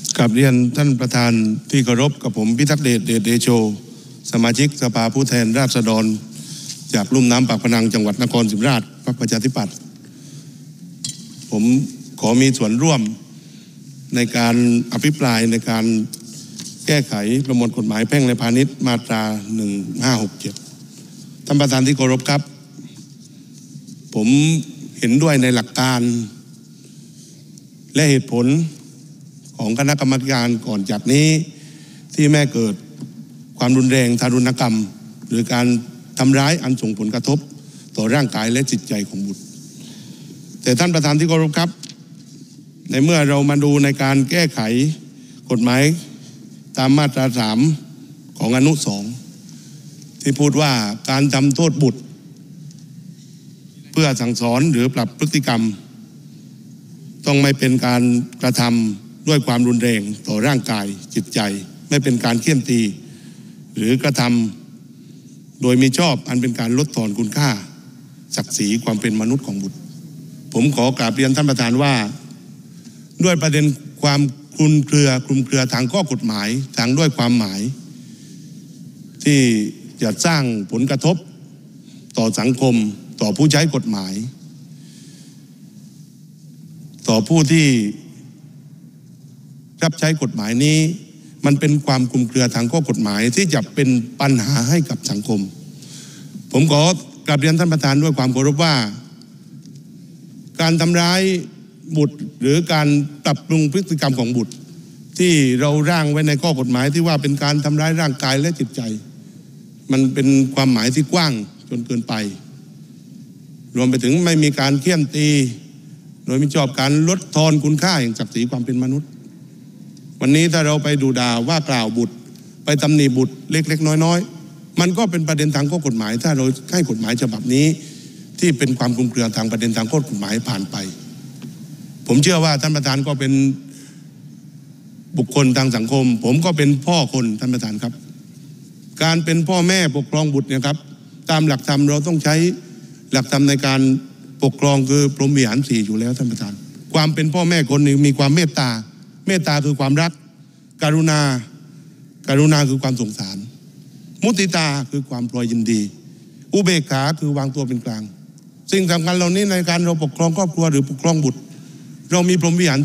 กราบเรียนท่านประธานที่เคารพกับผมพิทักษ์เดชเดชเดโชสมาชิกสภาผู้แทนราษฎรจากลุ่มน้ำปากพนังจังหวัดนครศรีธรรมราชพรรคประชาธิปัตย์ผมขอมีส่วนร่วมในการอภิปรายในการแก้ไขประมวลกฎหมายแพ่งและพาณิชย์มาตรา1567ท่านประธานที่เคารพครับผมเห็นด้วยในหลักการและเหตุผลของคณะกรรมการก่อนจากนี้ที่แม่เกิดความรุนแรงทารุณกรรมหรือการทำร้ายอันส่งผลกระทบต่อร่างกายและจิตใจของบุตรแต่ท่านประธานที่เคารพครับในเมื่อเรามาดูในการแก้ไขกฎหมายตามมาตรา3ของอนุ2ที่พูดว่าการทำโทษบุตรเพื่อสั่งสอนหรือปรับพฤติกรรมต้องไม่เป็นการกระทำด้วยความรุนแรงต่อร่างกายจิตใจไม่เป็นการเฆี่ยนตีหรือกระทำโดยมิชอบอันเป็นการลดทอนคุณค่าศักดิ์ศรีความเป็นมนุษย์ของบุตรผมขอกราบเรียนท่านประธานว่าด้วยประเด็นความคลุมเครือทางข้อกฎหมายทางด้วยความหมายที่จะสร้างผลกระทบต่อสังคมต่อผู้ใช้กฎหมายต่อผู้ที่รับใช้กฎหมายนี้มันเป็นความคลุมเครือทางข้อกฎหมายที่จะเป็นปัญหาให้กับสังคมผมขอกราบเรียนท่านประธานด้วยความเคารพว่าการทำร้ายบุตรหรือการปรับปรุงพฤติกรรมของบุตรที่เราร่างไว้ในข้อกฎหมายที่ว่าเป็นการทำร้ายร่างกายและจิตใจมันเป็นความหมายที่กว้างจนเกินไปรวมไปถึงไม่มีการเฆี่ยนตีโดยมิชอบการลดทอนคุณค่าแห่งศักดิ์ศรีความเป็นมนุษย์วันนี้ถ้าเราไปดูด่าว่ากล่าวบุตรไปตำหนิบุตรเล็กๆน้อยๆมันก็เป็นประเด็นทางข้อกฎหมายถ้าเราให้กฎหมายฉบับนี้ที่เป็นความคลุมเครือทางประเด็นทางข้อกฎหมายผ่านไปผมเชื่อว่าท่านประธานก็เป็นบุคคลทางสังคมผมก็เป็นพ่อคนท่านประธานครับการเป็นพ่อแม่ปกครองบุตรเนี่ยครับตามหลักธรรมเราต้องใช้หลักธรรมในการปกครองคือพรหมวิหาร4อยู่แล้วท่านประธานความเป็นพ่อแม่คนหนึ่งมีความเมตตาคือความรักกรุณาคือความสงสารมุติตาคือความพลอยยินดีอุเบกขาคือวางตัวเป็นกลางสิ่งสำคัญเหล่านี้ในการเราปกครองครอบครัวหรือปกครองบุตรเรามีพรหมวิหาร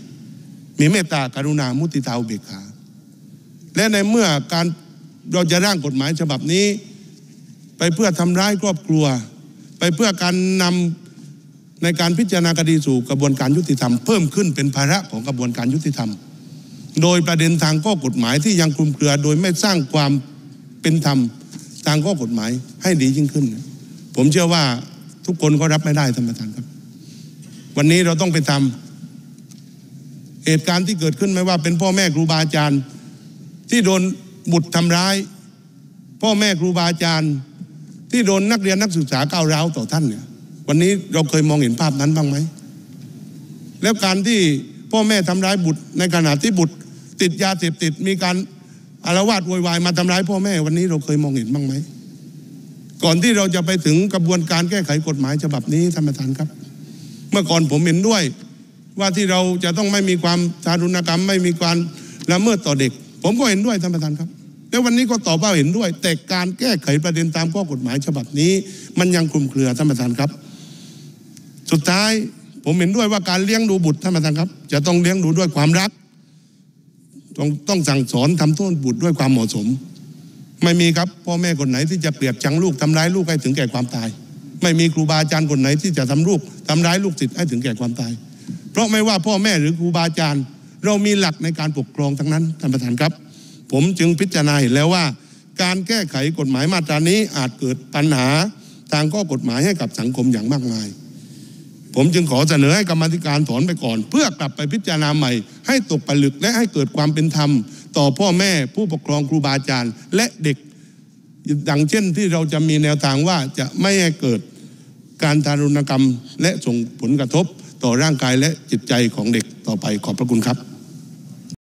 4มีเมตตากรุณามุติตาอุเบกขาและในเมื่อการเราจะร่างกฎหมายฉบับนี้ไปเพื่อทำร้ายครอบครัวไปเพื่อการนำในการพิจารณาคดีสู่กระบวนการยุติธรรมเพิ่มขึ้นเป็นภาระของกระบวนการยุติธรรมโดยประเด็นทางข้อกฎหมายที่ยังคลุมเครือโดยไม่สร้างความเป็นธรรมทางข้อกฎหมายให้ดียิ่งขึ้นผมเชื่อว่าทุกคนก็รับไม่ได้ท่านประธานครับวันนี้เราต้องไปทำเหตุการณ์ที่เกิดขึ้นไม่ว่าเป็นพ่อแม่ครูบาอาจารย์ที่โดนบุตรทำร้ายพ่อแม่ครูบาอาจารย์ที่โดนนักเรียนนักศึกษาก้าวร้าวต่อท่านเนี่ยวันนี้เราเคยมองเห็นภาพนั้นบ้างไหมแล้วการที่พ่อแม่ทำร้ายบุตรในขณะที่บุตรติดยาเสพติดมีการอาละวาดโวยวายมาทำร้ายพ่อแม่วันนี้เราเคยมองเห็นบ้างไหมก่อนที่เราจะไปถึงกระบวนการแก้ไขกฎหมายฉบับนี้ท่านประธานครับเมื่อก่อนผมเห็นด้วยว่าที่เราจะต้องไม่มีความทารุณกรรมไม่มีการละเมิดต่อเด็กผมก็เห็นด้วยท่านประธานครับแล้ววันนี้ก็ตอบว่าเห็นด้วยแต่การแก้ไขประเด็นตามข้อกฎหมายฉบับนี้มันยังคลุมเครือท่านประธานครับสุดท้ายผมเห็นด้วยว่าการเลี้ยงดูบุตรท่านประธานครับจะต้องเลี้ยงดูด้วยความรักต้องสั่งสอนทำโทษบุตรด้วยความเหมาะสมไม่มีครับพ่อแม่คนไหนที่จะเกลียดชังลูกทำร้ายลูกให้ถึงแก่ความตายไม่มีครูบาอาจารย์คนไหนที่จะทำร้ายลูกศิษย์ให้ถึงแก่ความตายเพราะไม่ว่าพ่อแม่หรือครูบาอาจารย์เรามีหลักในการปกครองทั้งนั้นท่านประธานครับผมจึงพิจารณาเห็นแล้วว่าการแก้ไขกฎหมายมาตรานี้อาจเกิดปัญหาทางข้อกฎหมายให้กับสังคมอย่างมากมายผมจึงขอเสนอให้กรรมาธิการถอนไปก่อนเพื่อกลับไปพิจารณาใหม่ให้ตกผลึกและให้เกิดความเป็นธรรมต่อพ่อแม่ผู้ปกครองครูบาอาจารย์และเด็กดังเช่นที่เราจะมีแนวทางว่าจะไม่ให้เกิดการทารุณกรรมและส่งผลกระทบต่อร่างกายและจิตใจของเด็กต่อไปขอบพระคุณครับ